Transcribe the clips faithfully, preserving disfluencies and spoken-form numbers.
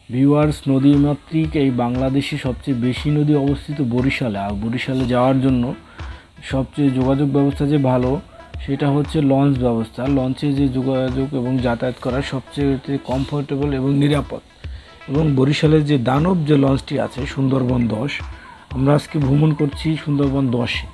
Viewers, নদীমাতৃক এই বাংলাদেশে সবচেয়ে বেশি নদী অবস্থিত বরিশালে। আর বরিশালে যাওয়ার জন্য সবচেয়ে যোগাযোগ ব্যবস্থা যে ভালো সেটা হচ্ছে লঞ্চ ব্যবস্থা। লঞ্চে যে যোগাযোগ এবং যাতায়াত করা সবচেয়ে কমফোর্টেবল এবং নিরাপদ। এবং বরিশালের যে দানব যে লঞ্চটি আছে সুন্দরবন দশ, আমরা আজকে ভ্রমণ করছি সুন্দরবন দশে।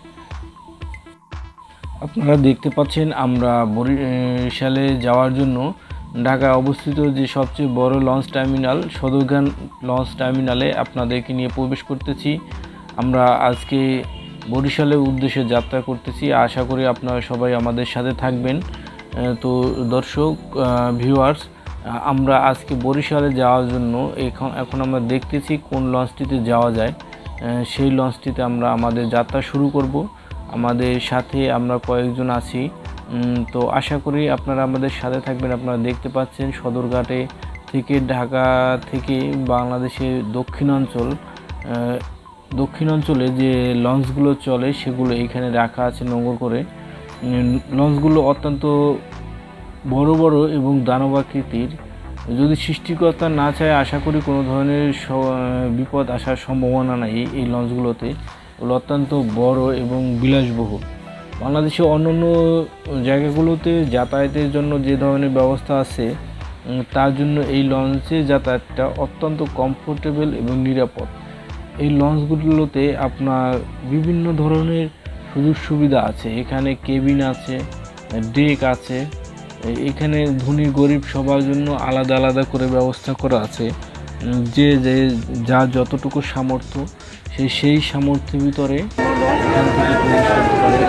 আপনারা দেখতে পাচ্ছেন আমরা বরিশালে যাওয়ার জন্য ঢাকায় অবস্থিত যে সবচেয়ে বড় লঞ্চ টার্মিনাল সদরঘাট লঞ্চ টার্মিনালে আপনাদেরকে নিয়ে প্রবেশ করতেছি। আমরা আজকে বরিশালের উদ্দেশ্যে যাত্রা করতেছি। আশা করি আপনারা সবাই আমাদের সাথে থাকবেন। তো দর্শক ভিউয়ার্স, আমরা আজকে বরিশালে যাওয়ার জন্য এখন এখন আমরা দেখতেছি কোন লঞ্চটিতে যাওয়া যায়। সেই লঞ্চটিতে আমরা আমাদের যাত্রা শুরু করব। আমাদের সাথে আমরা কয়েকজন আছি। তো আশা করি আপনারা আমাদের সাথে থাকবেন। আপনারা দেখতে পাচ্ছেন সদরঘাটে থেকে ঢাকা থেকে বাংলাদেশের দক্ষিণাঞ্চল দক্ষিণাঞ্চলে যে লঞ্চগুলো চলে সেগুলো এখানে রাখা আছে নোঙর করে। লঞ্চগুলো অত্যন্ত বড় বড় এবং দানবাকৃতির। যদি সৃষ্টিকর্তা না চায় আশা করি কোনো ধরনের বিপদ আসার সম্ভাবনা নাই এই লঞ্চগুলোতে। ওগুলো অত্যন্ত বড় এবং বিলাসবহুল। বাংলাদেশে অন্যান্য জায়গাগুলোতে যাতায়াতের জন্য যে ধরনের ব্যবস্থা আছে তার জন্য এই লঞ্চে যাতায়াতটা অত্যন্ত কমফোর্টেবল এবং নিরাপদ। এই লঞ্চগুলোতে আপনার বিভিন্ন ধরনের সুযোগ সুবিধা আছে। এখানে কেবিন আছে, ডেক আছে। এখানে ধনী গরিব সবার জন্য আলাদা আলাদা করে ব্যবস্থা করা আছে। যে যে যা যতটুকু সামর্থ্য সে সেই সামর্থ্যের ভিতরে এখান থেকে প্রবেশ করতে পারে।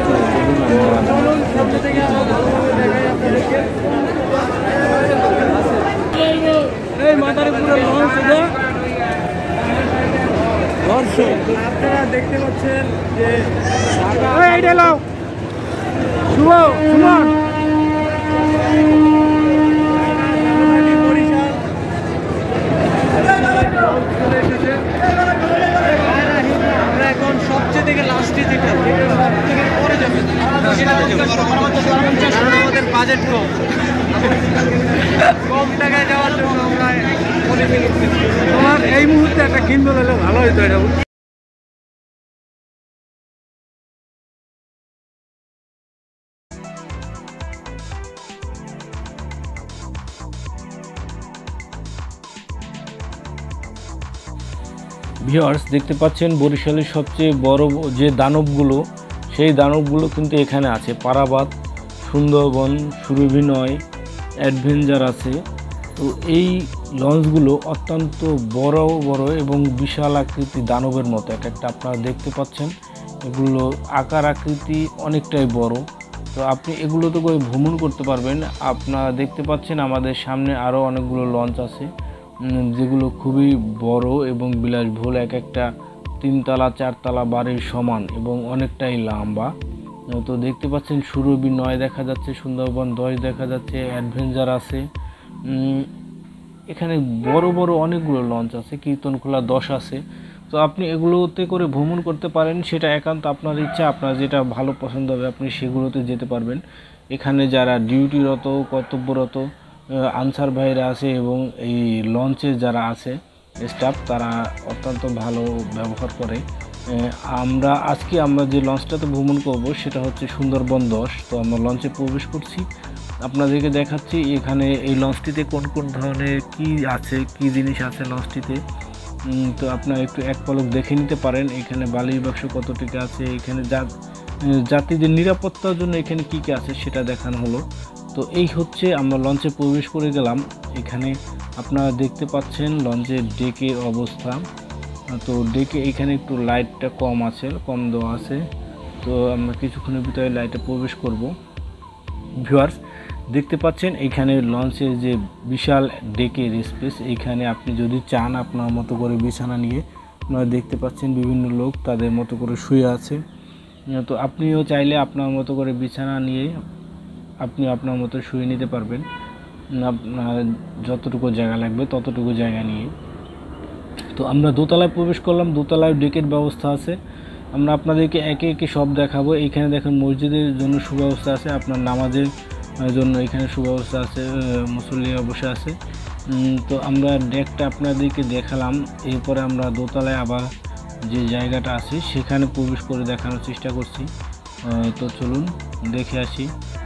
আপনারা দেখতে পাচ্ছেন যে আমরা এখন সবচেয়ে থেকে লাস্টে যেটা সব থেকে পরে যাবে আমাদের বাজেট কম কম টাকায় যাওয়ার জন্য আমরা তোমার এই মুহূর্তে একটা কিনবল হলে ভালো হতো। এটা ভিউয়ার্স, দেখতে পাচ্ছেন বরিশালের সবচেয়ে বড় যে দানবগুলো সেই দানবগুলো কিন্তু এখানে আছে। পারাবাত, সুন্দরবন, সুরভিনয়, অ্যাডভেঞ্চার আছে। তো এই লঞ্চগুলো অত্যন্ত বড় বড় এবং বিশাল আকৃতি দানবের মতো এক একটা আপনারা দেখতে পাচ্ছেন। এগুলো আকার আকৃতি অনেকটাই বড়। তো আপনি এগুলোতে করে ভ্রমণ করতে পারবেন। আপনারা দেখতে পাচ্ছেন আমাদের সামনে আরও অনেকগুলো লঞ্চ আছে যেগুলো খুবই বড় এবং বিলাসবহুল। এক একটা তিনতলা চারতলা বাড়ির সমান এবং অনেকটাই লম্বা। তো দেখতে পাচ্ছেন সুরভিনয় দেখা যাচ্ছে, সুন্দরবন দশ দেখা যাচ্ছে, অ্যাডভেঞ্চার আছে। এখানে বড় বড় অনেকগুলো লঞ্চ আছে, কীর্তনখোলা দশ আছে। তো আপনি এগুলোতে করে ভ্রমণ করতে পারেন, সেটা একান্ত আপনার ইচ্ছা। আপনার যেটা ভালো পছন্দ হবে আপনি সেগুলোতে যেতে পারবেন। এখানে যারা ডিউটিরত কর্তব্যরত আনসার ভাইরা আছে এবং এই লঞ্চে যারা আছে স্টাফ তারা অত্যন্ত ভালো ব্যবহার করে। আমরা আজকে আমরা যে লঞ্চটাতে ভ্রমণ করব সেটা হচ্ছে সুন্দরবন দশ। তো আমরা লঞ্চে প্রবেশ করছি, আপনাদেরকে দেখাচ্ছি এখানে এই লঞ্চটিতে কোন কোন ধরনের কি আছে, কি জিনিস আছে লঞ্চটিতে। তো আপনারা একটু এক পলক দেখে নিতে পারেন এখানে বালির বাক্স কতটুকু আছে, এখানে যাত্রীদের নিরাপত্তার জন্য এখানে কি কি আছে সেটা দেখানো হলো। তো এই হচ্ছে আমরা লঞ্চে প্রবেশ করে গেলাম। এখানে আপনারা দেখতে পাচ্ছেন লঞ্চের ডেকের অবস্থা। তো ডেকে এখানে একটু লাইটটা কম আছে, কম দেওয়া আছে। তো আমরা কিছুক্ষণের ভিতরে লাইটে প্রবেশ করব। ভিউয়ার্স, দেখতে পাচ্ছেন এখানে লঞ্চের যে বিশাল ডেকের স্পেস। এইখানে আপনি যদি চান আপনার মতো করে বিছানা নিয়ে, আপনারা দেখতে পাচ্ছেন বিভিন্ন লোক তাদের মতো করে শুয়ে আছে। তো আপনিও চাইলে আপনার মতো করে বিছানা নিয়ে আপনি আপনার মতো শুয়ে নিতে পারবেন। আপনার যতটুকু জায়গা লাগবে ততটুকু জায়গা নিয়ে। তো আমরা দোতলায় প্রবেশ করলাম। দোতলায় ডেকের ব্যবস্থা আছে। আমরা আপনাদেরকে একে একে সব দেখাবো। এইখানে দেখেন মসজিদের জন্য সুব্যবস্থা আছে, আপনার নামাজের জন্য এখানে সুব্যবস্থা আছে, মুসল্লিরা বসে আছে। উম, তো আমরা ডেকটা আপনাদেরকে দেখালাম, এরপরে আমরা দোতলায় আবার যে জায়গাটা আছে সেখানে প্রবেশ করে দেখানোর চেষ্টা করছি। আহ, তো চলুন দেখে আসি।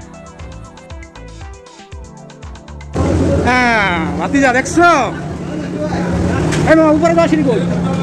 হ্যাঁ ভাতিজা দেখছো, এই মামা উপরে যাসনি কই?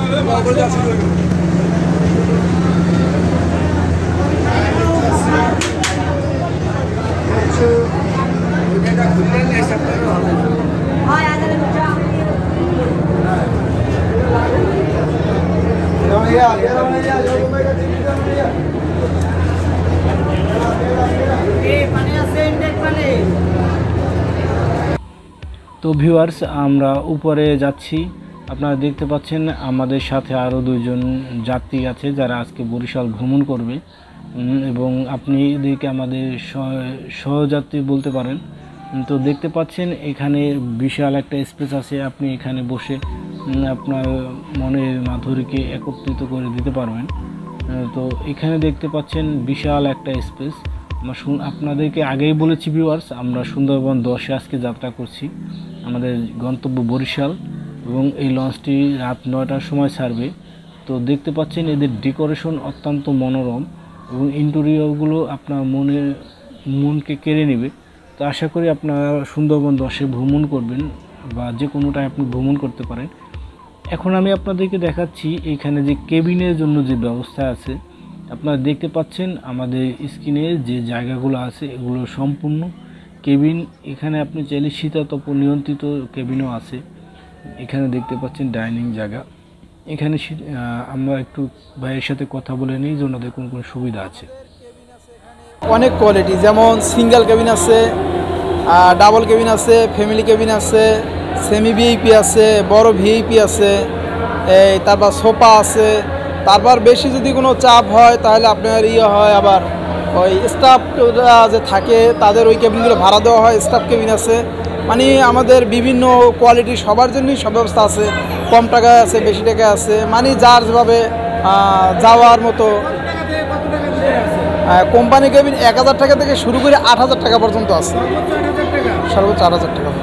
তো ভিউয়ার্স, আমরা উপরে যাচ্ছি। আপনারা দেখতে পাচ্ছেন আমাদের সাথে আরও দুইজন যাত্রী আছে যারা আজকে বরিশাল ভ্রমণ করবে, উম, এবং আপনি এদেরকে আমাদের সহ- সহযাত্রী বলতে পারেন। উম, তো দেখতে পাচ্ছেন এখানে বিশাল একটা স্পেস আছে, আপনি এখানে বসে উম, আপনার মনের মাধুরীকে একত্রিত করে দিতে পারবেন। আহ, তো এখানে দেখতে পাচ্ছেন বিশাল একটা স্পেস। আমরা শুন- আপনাদেরকে আগেই বলেছি ভিউয়ার্স, আমরা সুন্দরবন দশে আজকে যাত্রা করছি। আমাদের গন্তব্য বরিশাল এবং এই লঞ্চটি রাত নয়টার সময় ছাড়বে। তো দেখতে পাচ্ছেন এদের ডেকোরেশন অত্যন্ত মনোরম এবং ইন্টেরিয়রগুলো আপনার মনে মনকে কেড়ে নেবে। তো আশা করি আপনারা সুন্দরবন দশে ভ্রমণ করবেন বা যে কোনোটায় আপনি ভ্রমণ করতে পারেন। এখন আমি আপনাদেরকে দেখাচ্ছি এখানে যে কেবিনের জন্য যে ব্যবস্থা আছে। আপনারা দেখতে পাচ্ছেন আমাদের স্ক্রিনে যে জায়গাগুলো আছে এগুলো সম্পূর্ণ কেবিন। এখানে আপনি চাইলে শীতাতপ নিয়ন্ত্রিত কেবিনও আছে। এখানে দেখতে পাচ্ছেন ডাইনিং জায়গা। এখানে শীত- আহ, আমরা একটু ভাইয়ের সাথে কথা বলে নিই যে ওনাদের কোন কোন সুবিধা আছে। অনেক কোয়ালিটি, যেমন সিঙ্গেল কেবিন আছে, ডাবল কেবিন আছে, ফ্যামিলি কেবিন আছে, সেমি ভিআইপি আছে, বড় ভিআইপি আছে, এই তারপর সোফা আছে। তারপর বেশি যদি কোনো চাপ হয় তাহলে আপনার ইয়ে হয়, আবার ওই স্টাফ যে থাকে তাদের ওই কেবিনগুলো ভাড়া দেওয়া হয়, স্টাফ কেবিন আছে। মানে আমাদের বিভিন্ন কোয়ালিটি সবার জন্যই সব ব্যবস্থা আছে, কম টাকায় আছে, বেশি টাকায় আছে, মানে যার যেভাবে আহ, যাওয়ার মতো। কোম্পানি কেবিন এক হাজার টাকা থেকে শুরু করে আট হাজার টাকা পর্যন্ত আছে, সর্বোচ্চ আট হাজার টাকা।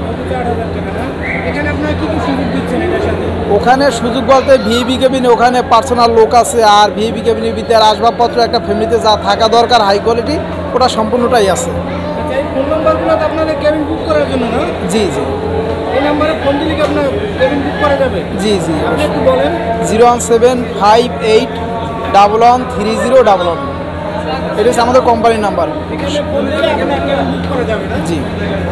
ওখানে সুযোগ বলতে ভিআইপি কেবিনে ওখানে পার্সোনাল লোক আছে, আর ভিআইপি কেবিনের ভিতরে আসবাবপত্র একটা ফ্যামিলিতে যা থাকা দরকার হাই কোয়ালিটি ওটা সম্পূর্ণটাই আছে। ফোন নাম্বারগুলো আপনাদের কেবিন বুক করার জন্য না? জি জি এই নাম্বারে ফোন দিলে কি আপনার কেবিন বুক করা যাবে? জি জি আপনি একটু বলেন। Zero one seven five eight double one three zero double one, এটা হচ্ছে আমাদের কোম্পানির নাম্বার। এখানে ফোন দিলে এখানে কেবিন বুক করা যাবে না? জি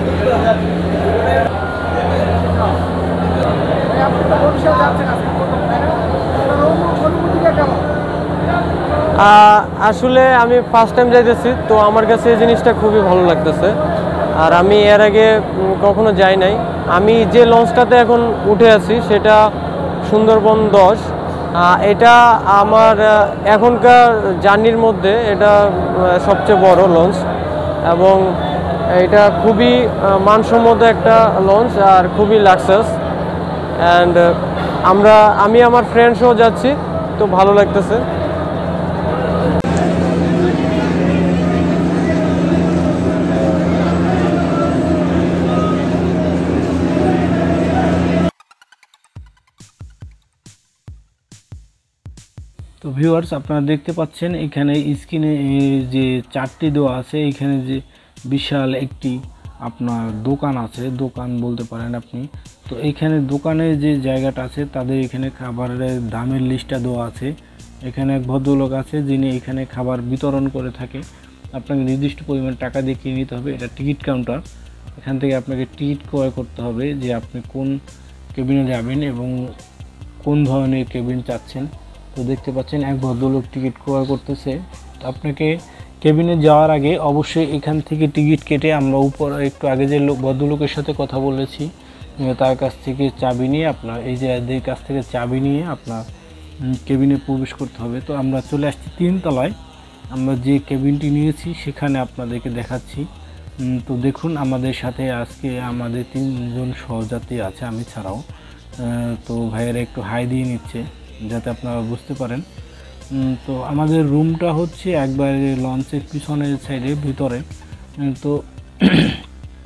আসলে আমি ফার্স্ট টাইম যাইতেছি, তো আমার কাছে এই জিনিসটা খুবই ভালো লাগতেছে। আর আমি এর আগে উম, কখনো যাই নাই। আমি যে লঞ্চটাতে এখন উঠে আছি সেটা সুন্দরবন দশ। আহ, এটা আমার আহ, এখনকার জার্নির মধ্যে এটা আহ, সবচেয়ে বড় লঞ্চ, এবং এটা খুবই আহ, মানসম্মত একটা লঞ্চ আর খুবই লাক্সাস। অ্যান্ড আমরা আমি আমার ফ্রেন্ডসও যাচ্ছি, তো ভালো লাগতেছে। তো ভিউয়ার্স, আপনারা দেখতে পাচ্ছেন এখানে স্ক্রিনে যে চারটি দেওয়া আছে, এখানে যে বিশাল একটি আপনার দোকান আছে, দোকান বলতে পারেন আপনি। তো এখানে দোকানের যে জায়গাটা আছে তাদের এখানে খাবারের দামের লিস্টটা দেওয়া আছে। এখানে এক ভদ্রলোক আছে যিনি এখানে খাবার বিতরণ করে থাকে। আপনাকে নির্দিষ্ট পরিমাণ টাকা দিয়ে কিনে নিতে হবে, এটা টিকিট কাউন্টার। এখান থেকে আপনাকে টিকিট ক্রয় করতে হবে যে আপনি কোন কেবিনে যাবেন এবং কোন ধরনের কেবিন চাচ্ছেন। তো দেখতে পাচ্ছেন এক ভদ্রলোক টিকিট ক্রয় করতেছে। তো আপনাকে কেবিনে যাওয়ার আগে অবশ্যই এখান থেকে টিকিট কেটে, আমরা উপর একটু আগে যে লোক ভদ্রলোকের সাথে কথা বলেছি তার কাছ থেকে চাবি নিয়ে, আপনার এই যে এদের কাছ থেকে চাবি নিয়ে আপনার কেবিনে প্রবেশ করতে হবে। তো আমরা চলে আসছি তিনতলায়, আমরা যে কেবিনটি নিয়েছি সেখানে আপনাদেরকে দেখাচ্ছি। তো দেখুন আমাদের সাথে আজকে আমাদের তিনজন সহযাত্রী আছে, আমি ছাড়াও। তো ভাইয়েরা একটু হাই দিয়ে নিচ্ছে যাতে আপনারা বুঝতে পারেন। তো আমাদের রুমটা হচ্ছে একবারে লঞ্চের পিছনের সাইডে ভিতরে। তো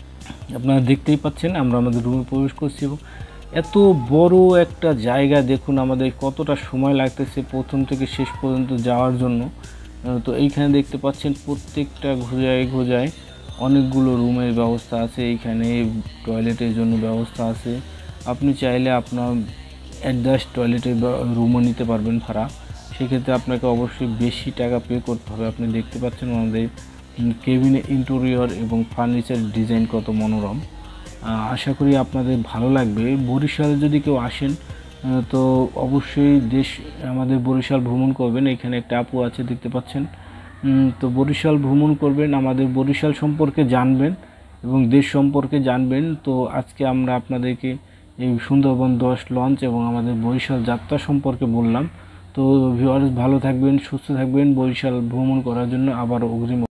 আপনারা দেখতেই পাচ্ছেন আমরা আমাদের রুমে প্রবেশ করছি এবং এত বড় একটা জায়গা দেখুন আমাদের কতটা সময় লাগতেছে প্রথম থেকে শেষ পর্যন্ত যাওয়ার জন্য। তো এইখানে দেখতে পাচ্ছেন প্রত্যেকটা ঘোজায় ঘোজায় অনেকগুলো রুমের ব্যবস্থা আছে, এইখানে টয়লেটের জন্য ব্যবস্থা আছে। আপনি চাইলে আপনার অ্যাডজাস্ট টয়লেটের রুমও নিতে পারবেন ভাড়া, সেক্ষেত্রে আপনাকে অবশ্যই বেশি টাকা পে করতে হবে। আপনি দেখতে পাচ্ছেন আমাদের কেবিনে ইন্টেরিয়র এবং ফার্নিচার ডিজাইন কত মনোরম। আশা করি আপনাদের ভালো লাগবে। বরিশাল যদি কেউ আসেন তো অবশ্যই দেশ আমাদের বরিশাল ভ্রমণ করবেন। এখানে একটা আপু আছে দেখতে পাচ্ছেন। তো বরিশাল ভ্রমণ করবেন, আমাদের বরিশাল সম্পর্কে জানবেন এবং দেশ সম্পর্কে জানবেন। তো আজকে আমরা আপনাদেরকে এই সুন্দরবন দশ লঞ্চ এবং আমাদের বরিশাল যাত্রা সম্পর্কে বললাম। তো ভিউয়ার্স ভালো থাকবেন, সুস্থ থাকবেন। বরিশাল ভ্রমণ করার জন্য আবার অগ্রিম